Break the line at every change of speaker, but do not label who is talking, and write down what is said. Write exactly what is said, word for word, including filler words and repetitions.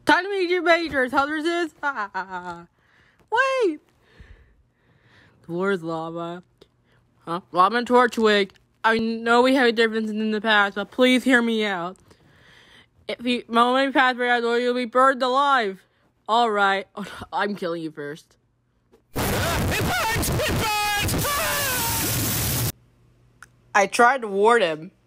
Time to meet your majors. How does this? Wait. The war is lava. Huh? Lava and Torchwick. I know we have differences in the past, but please hear me out. If you moment pass by our door, you'll be burned alive. All right. Oh, I'm killing you first. It burns! It burns! I tried to ward him.